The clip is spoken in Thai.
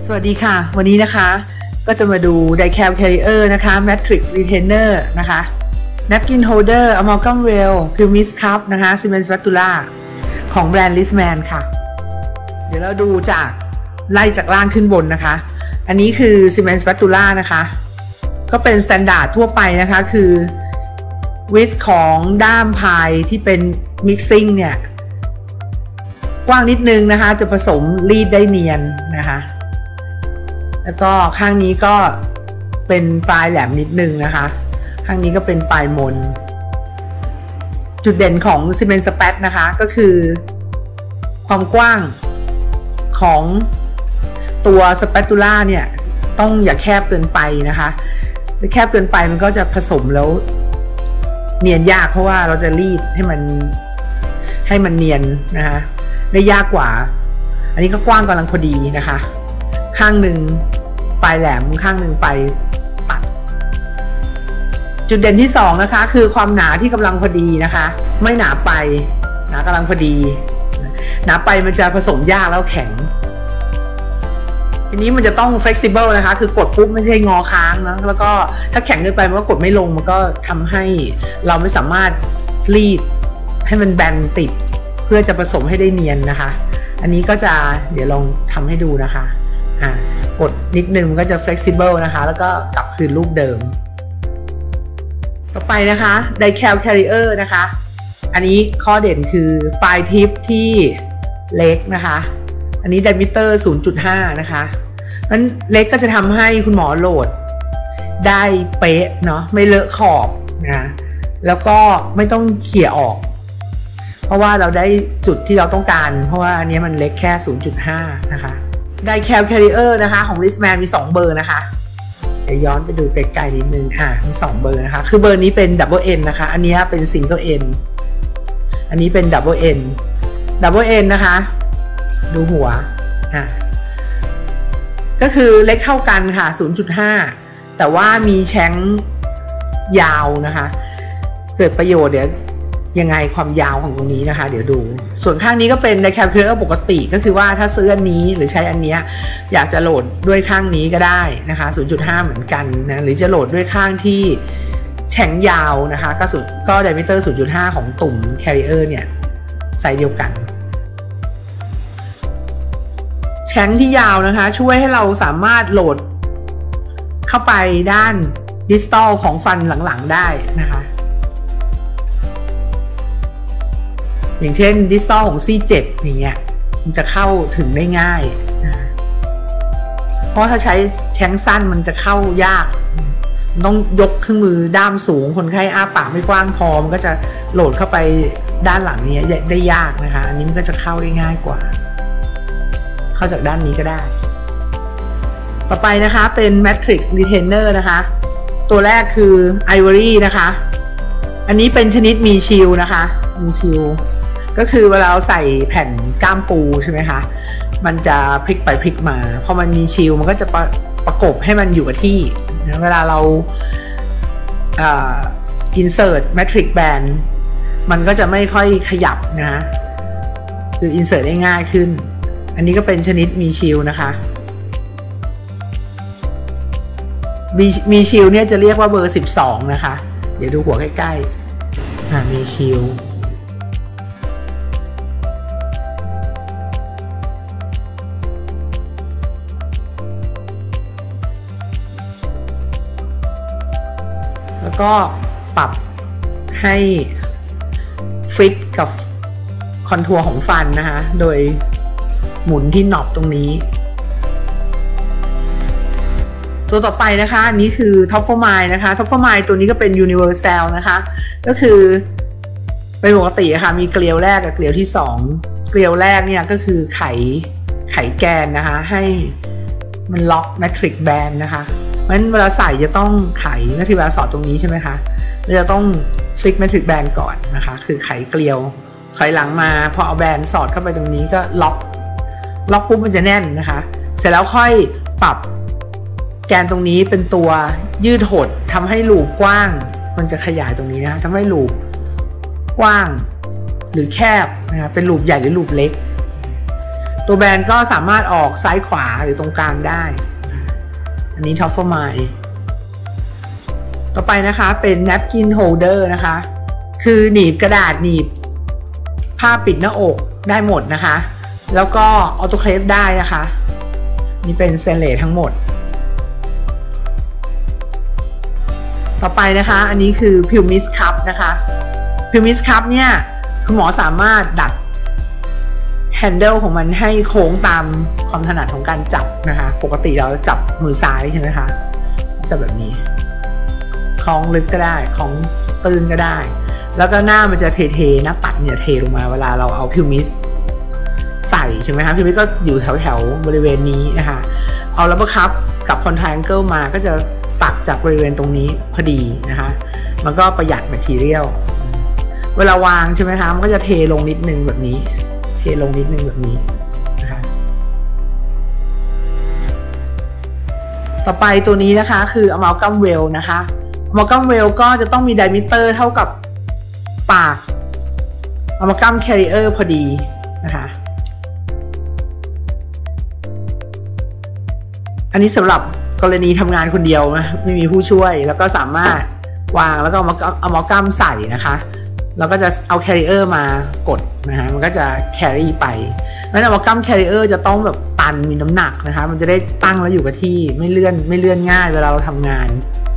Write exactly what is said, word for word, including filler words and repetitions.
สวัสดีค่ะวันนี้นะคะก็จะมาดู Dicam Carrier นะคะ Matrix Retainer นะคะ Napkin Holder Amalgam Rail Pumice Cup นะคะ Cement Spatula ของแบรนด์ Listman ค่ะเดี๋ยวเราดูจากไล่จากล่างขึ้นบนนะคะอันนี้คือ Cement Spatula นะคะก็เป็น Standard ทั่วไปนะคะคือ width ของด้ามพายที่เป็น Mixing เนี่ยกว้างนิดนึงนะคะจะผสมรีดได้เนียนนะคะแล้วก็ข้างนี้ก็เป็นปลายแหลมนิดนึงนะคะข้างนี้ก็เป็นปลายมนจุดเด่นของซีเมนต์สแปตนะคะก็คือความกว้างของตัวสเปตูล่าเนี่ยต้องอย่าแคบเกินไปนะคะถ้าแคบเกินไปมันก็จะผสมแล้วเนียนยากเพราะว่าเราจะรีดให้มันให้มันเนียนนะคะได้ยากกว่าอันนี้ก็กว้างกำลังพอดีนะคะข้างหนึ่งปลายแหลมข้างหนึ่งปลายปัดจุดเด่นที่สองนะคะคือความหนาที่กำลังพอดีนะคะไม่หนาไปหนากำลังพอดีหนาไปมันจะผสมยากแล้วแข็งทีนี้มันจะต้อง flexible นะคะคือกดปุ๊บไม่ใช่งอค้างนะแล้วก็ถ้าแข็งเกินไปมันก็กดไม่ลงมันก็ทำให้เราไม่สามารถรีดให้มันแบนติดเพื่อจะผสมให้ได้เนียนนะคะอันนี้ก็จะเดี๋ยวลองทำให้ดูนะคะอ่ากดนิดนึงมันก็จะ flexible นะคะแล้วก็กลับคืนรูปเดิมต่อไปนะคะ Dicam Carrier นะคะอันนี้ข้อเด่นคือปลายทิปที่เล็กนะคะอันนี้ diameter ศูนย์จุดห้า นะคะนั้นเล็กก็จะทำให้คุณหมอโหลดได้เป๊ะเนาะไม่เลอะขอบนะแล้วก็ไม่ต้องเขี่ยออกเพราะว่าเราได้จุดที่เราต้องการเพราะว่าอันนี้มันเล็กแค่ ศูนย์จุดห้า นะคะ Dicam Carrier นะคะของ Listman มีสองเบอร์นะคะเดี๋ยวย้อนไปดูไกลๆนิดนึงอ่ะมีสองเบอร์นะคะคือเบอร์นี้เป็น Double N นะคะอันนี้เป็น Single N อันนี้เป็น Double N Double N นะคะดูหัวอ่ะก็คือเล็กเท่ากันค่ะ ศูนย์จุดห้า แต่ว่ามีแชงยาวนะคะเกิดประโยชน์เดี๋ยวยังไงความยาวของตรงนี้นะคะเดี๋ยวดูส่วนข้างนี้ก็เป็น Dicam Carrier ปกติก็คือว่าถ้าซื้ออันนี้หรือใช้อันนี้อยากจะโหลดด้วยข้างนี้ก็ได้นะคะ ศูนย์จุดห้า เหมือนกันนะหรือจะโหลดด้วยข้างที่แฉงยาวนะคะก็สุดก็ diameter ศูนย์จุดห้า ของตุ่ม Carrier เนี่ยไซส์เดียวกันแฉงที่ยาวนะคะช่วยให้เราสามารถโหลดเข้าไปด้านดิสตอลของฟันหลังๆได้นะคะอย่างเช่นดิสตอลของ ซี เจ็ด อย่างเงี้ยมันจะเข้าถึงได้ง่ายนะเพราะถ้าใช้แชงสั้นมันจะเข้ายากมันต้องยกเครื่องมือด้ามสูงคนไข้อ้าปากไม่กว้างพอมันก็จะโหลดเข้าไปด้านหลังนี้ได้ยากนะคะอันนี้มันก็จะเข้าได้ง่ายกว่าเข้าจากด้านนี้ก็ได้ต่อไปนะคะเป็น Matrix Retainer นะคะตัวแรกคือ Ivory นะคะอันนี้เป็นชนิดมีชิลนะคะมีชิลก็คือเวลาเราใส่แผ่นก้ามปูใช่ไหมคะมันจะพลิกไปพลิกมาพอมันมีชิลมันก็จะประประกบให้มันอยู่กับที่นะเวลาเราอ่า insert matrix band มันก็จะไม่ค่อยขยับนะคือ insert ได้ง่ายขึ้นอันนี้ก็เป็นชนิดมีชิลนะคะมีมีชิลเนี่ยจะเรียกว่าเบอร์สิบสองนะคะเดี๋ยวดูหัวใกล้ๆอ่ามีชิลแล้วก็ปรับให้ฟิตกับคอนทัวร์ของฟันนะคะโดยหมุนที่หนอบตรงนี้ตัวต่อไปนะคะอันนี้คือ Top for Mine นะคะ Top for Mine ตัวนี้ก็เป็น Universal นะคะก็คือเป็นปกติค่ะมีเกลียวแรกกับเกลียวที่สองเกลียวแรกเนี่ยก็คือไขไขแกนนะคะให้มันล็อก Matrix Band นะคะเพราะฉะนั้นเวลาใส่จะต้องไขนักที่เวลาสอดตรงนี้ใช่ไหมคะเราจะต้องฟิก Matrix Band ก่อนนะคะคือไขเกลียวถอยหลังมาพอเอาแบนสอดเข้าไปตรงนี้ก็ล็อกล็อกปุ๊บมันจะแน่นนะคะเสร็จแล้วค่อยปรับแกนตรงนี้เป็นตัวยืดหดทำให้ลูปกว้างมันจะขยายตรงนี้นะทำให้ลูปกว้างหรือแคบนะคะเป็นลูปใหญ่หรือลูปเล็กตัวแบนก็สามารถออกซ้ายขวาหรือตรงกลางได้อันนี้ท็อปฟอร์มายต่อไปนะคะเป็น napkin holder นะคะคือหนีบกระดาษหนีบผ้าปิดหน้าอกได้หมดนะคะแล้วก็ออโตเคลฟได้นะคะนี่เป็นสเตนเลสทั้งหมดต่อไปนะคะอันนี้คือ Pumice Cup นะคะ Pumice Cup เนี่ยคุณหมอสามารถดัดแฮนเดิลของมันให้โค้งตามความถนัดของการจับนะคะปกติเราจับมือซ้ายใช่ไหมคะจับแบบนี้คล้องลึกก็ได้คล้องตื้นก็ได้แล้วก็หน้ามันจะเทๆหน้าปัดเนี่ยเทลงมาเวลาเราเอา Pumice ใส่ใช่ไหมคะ Pumice ก็อยู่แถวๆบริเวณนี้นะคะเอาลับเบอร์คัพกับคอนไทแองเกิลมาก็จะตัดจากบริเวณตรงนี้พอดีนะคะมันก็ประหยัดแมททีเรียลเวลาวางใช่ไหมคะมันก็จะเทลงนิดนึงแบบนี้เทลงนิดนึงแบบนี้นะคะต่อไปตัวนี้นะคะคือ amalgam well นะคะ amalgam well ก็จะต้องมี diameter เท่ากับปาก amalgam carrier พอดีนะคะอันนี้สำหรับกรณีทำงานคนเดียวนะไม่มีผู้ช่วยแล้วก็สามารถวางแล้วก็เอามอกัมใส่นะคะแล้วก็จะเอาแคริเออร์มากดนะฮะมันก็จะแครี่ไปแล้วเอามอกัมแคริเออร์จะต้องแบบตันมีน้ำหนักนะคะมันจะได้ตั้งแล้วอยู่กับที่ไม่เลื่อนไม่เลื่อนง่ายเวลาเราทำงาน